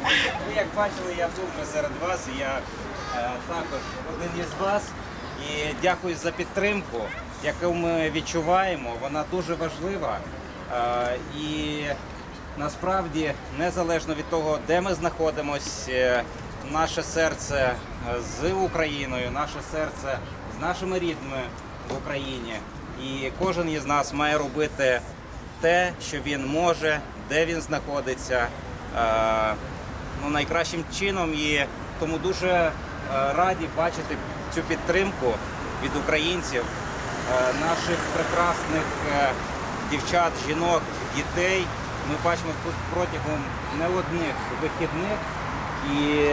Ви як бачили, я тут серед вас, і я також один із вас. І дякую за підтримку, яку ми відчуваємо. Вона дуже важлива. І насправді, незалежно від того, де ми знаходимося, наше серце з Україною, наше серце з нашими рідними в Україні. І кожен із нас має робити те, що він може, де він знаходиться, найкращим чином. І тому дуже раді бачити цю підтримку від українців, наших прекрасних дівчат, жінок, дітей. Ми бачимо тут протягом не одних вихідних. І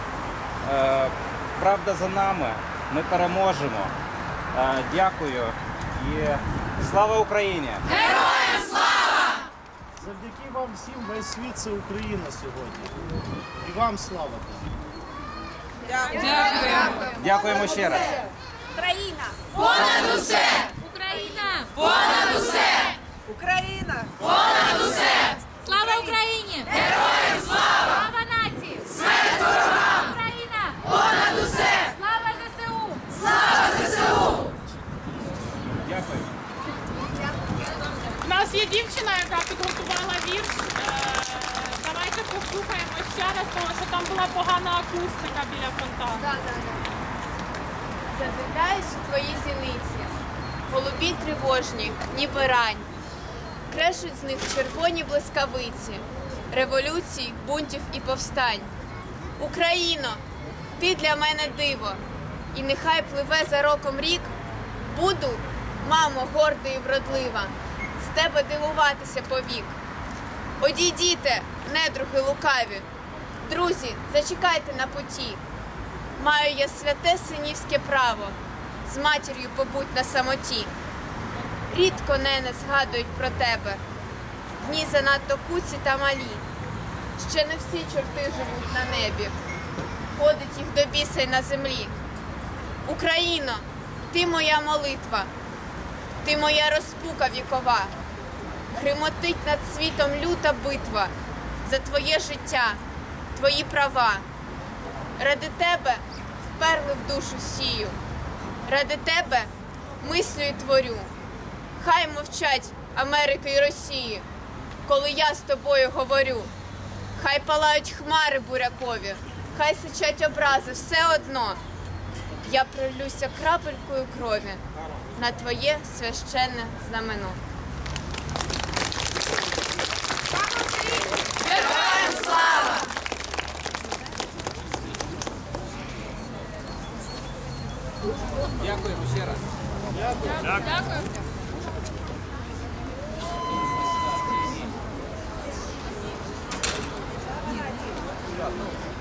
правда за нами, ми переможемо. Дякую і слава Україні! Героям слава! Завдяки вам всім весь світ – це Україна сьогодні. І вам слава! Дякую! Дякуємо ще раз! Україна! Понад усе! Україна! Понад усе! Україна! Понад усе! Слава Україні! Героям слава! Слава нації! Смерть ворогам! Україна! Понад усе! Слава ЗСУ! Слава ЗСУ! Дякую! У нас є дівчина, яка підготувала вірш. Давайте послухаємо ще раз, тому що там була погана акустика біля фонтану. Задивляюсь у твої зіниці, голубі тривожні, ніби рань. Крешуть з них червоні блискавиці, революцій, бунтів і повстань. Україно, ти для мене диво, і нехай пливе за роком рік. Буду, мамо, горда і вродлива, з тебе дивуватися повік. Одійдіте, недруги лукаві, друзі, зачекайте на путі. Маю я святе синівське право, з матір'ю побудь на самоті. Рідко, нене, згадують про тебе, дні занадто куці та малі. Ще не всі чорти живуть на небі, ходить їх до біса й на землі. Україно, ти моя молитва, ти моя розпука вікова. Гримотить над світом люта битва за твоє життя, твої права. Ради тебе перли в душу сію, ради тебе мислю і творю. Хай мовчать Америки і Росії, коли я з тобою говорю. Хай палають хмари бурякові, хай сичать образи, все одно. Я пролюся крапелькою крові на твоє священне знамено. Героям слава! Дякуємо ще раз! Дякую.